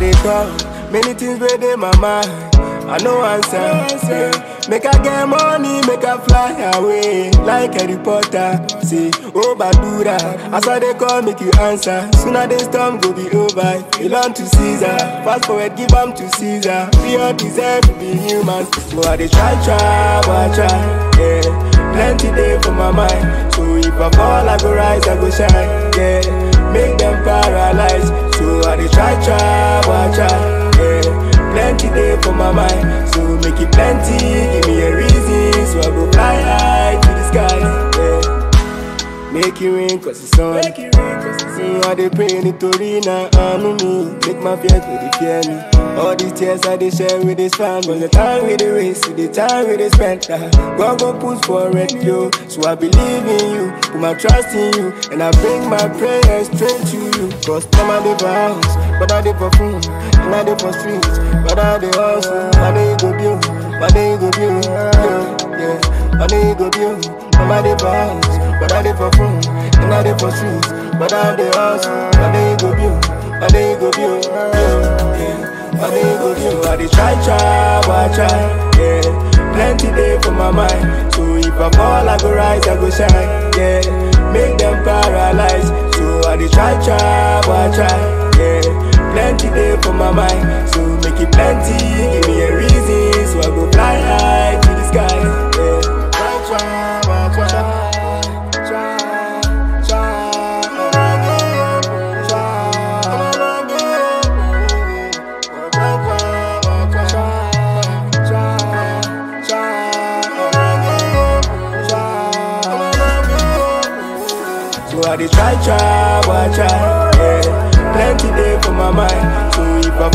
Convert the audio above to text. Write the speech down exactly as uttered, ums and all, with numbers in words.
they talk, many things within my mind. I know answer, yeah. Make I get money, make I fly away like a reporter. Say, oh Badura, as I they call, make you answer. Sooner this storm go be over. Belong to Caesar, fast forward, give them to Caesar. We all deserve to be human. So I they try, try, but I try, yeah. Plenty day for my mind. So if I fall, I go rise, I go shine, yeah. Make them paralyzed. So I they try, try, but I try, yeah. Plenty day for my mind, so make it plenty. Give me a reason, so I go fly high to the sky, yeah. Make it rain cause it's on. See how they pray in the Torina, I know me. Make my fears with the fear me. All these tears I they share with this family. The time with the race, the time with the spend. God go push for it, yo. So I believe in you, put my trust in you, and I bring my prayers straight to you. Cause some I live for house, but I live for food, and I live for streets, but I live hustle. My day go build, my day go build, yeah, yeah. My day go build, my day for house, but I live for food, and I live for streets, but I live hustle. My day go build, my day go build, yeah, yeah. I dey go do, I dey try, try, but I try, yeah. Plenty day for my mind, so if I fall, I go rise, I go shine, yeah. Make them paralyzed, so I dey try, try, but I try, yeah. Plenty day for my mind, so make it plenty, give me a reason, so I go fly high to the sky, yeah. Try, try, but I try. So I dey try, try, but I try, yeah. Plenty day for my mind, so if I